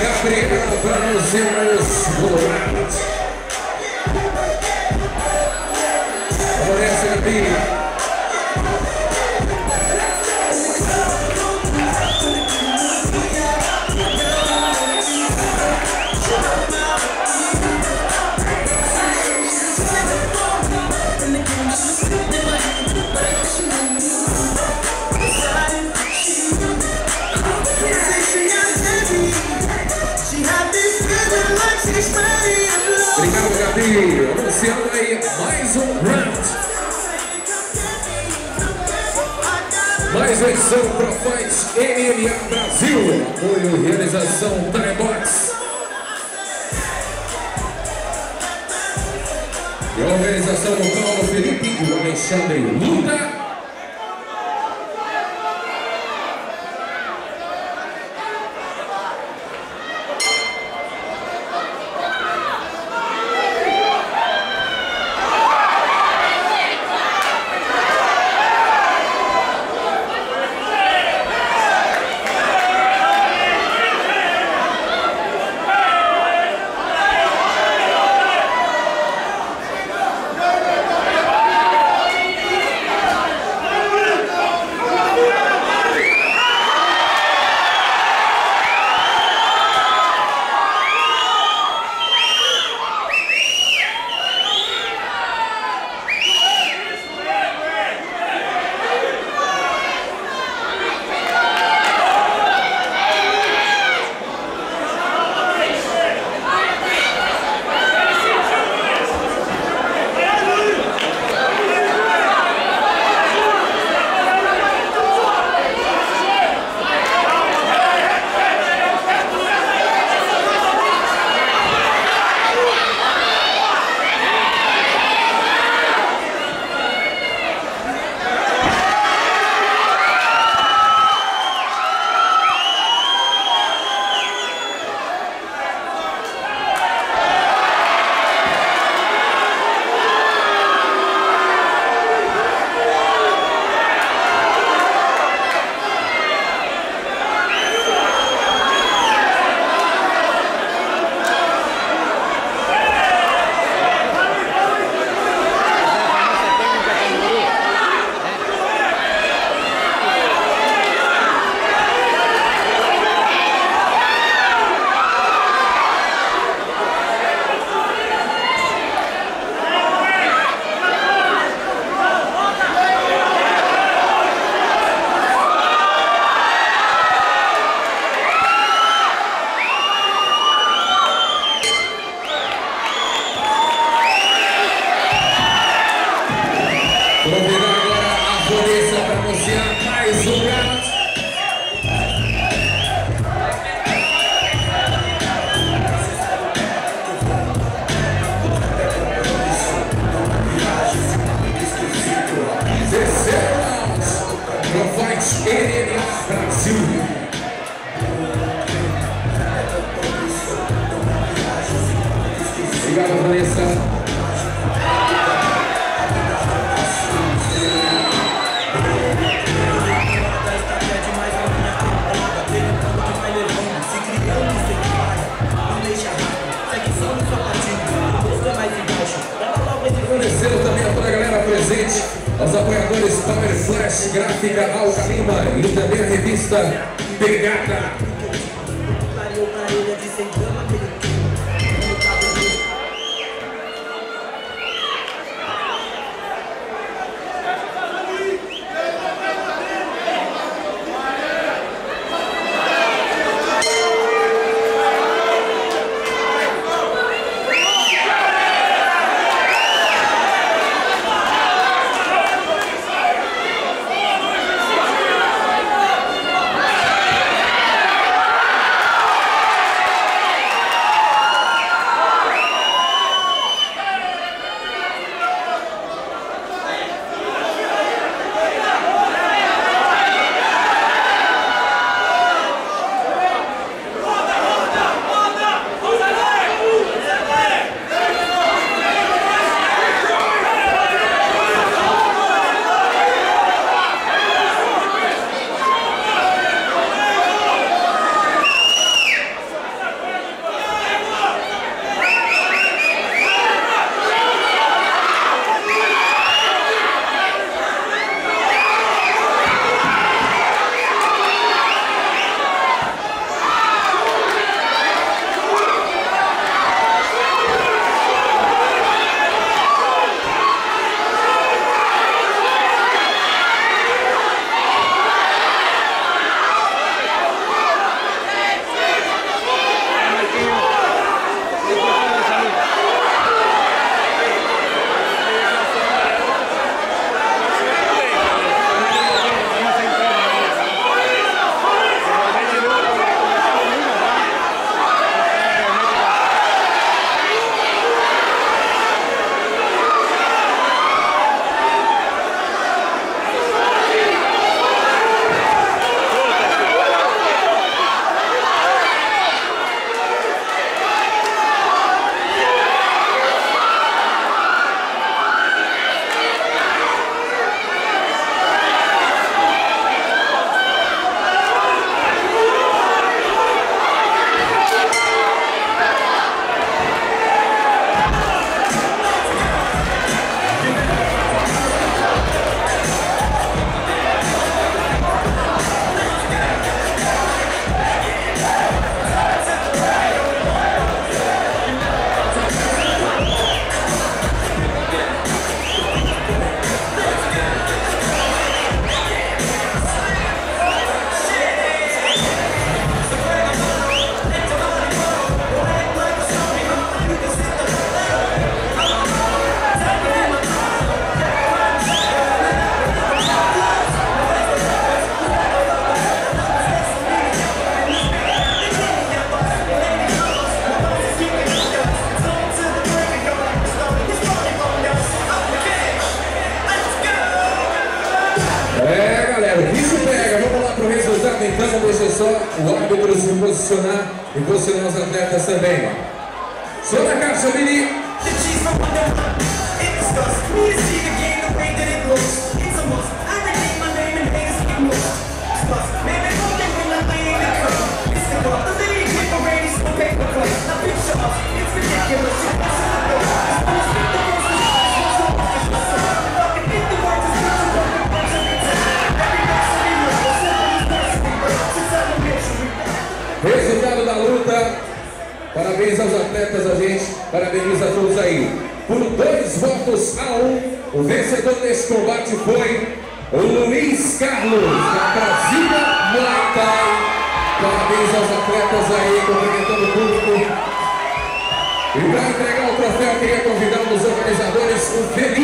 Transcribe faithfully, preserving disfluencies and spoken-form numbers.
Gabriela para anunciar os colorados. Favorece, Gabi. Obrigado, Gabi. Anunciando aí mais um round. Mais uma edição Pro Fight M M A Brasil. Apoio e realização Telebox. E a organização do Paulo Felipe e o Alexandre Luta. Obrigado, Vanessa. Agradecendo também a toda a galera presente, aos apoiadores Power Flash, Gráfica Alcalima e também a revista Pegada. Obrigado, então, deixa só o árbitro se posicionar e posicionar os atletas também. Só na caixa, menino. Resultado da luta, parabéns aos atletas, a gente parabeniza a todos aí. Por dois votos a um, o vencedor desse combate foi o Luiz Carlos, da Brasília Muay Thai. Parabéns aos atletas aí, cumprimentando o público. E para entregar o troféu, eu queria convidar um dos organizadores, o Felipe.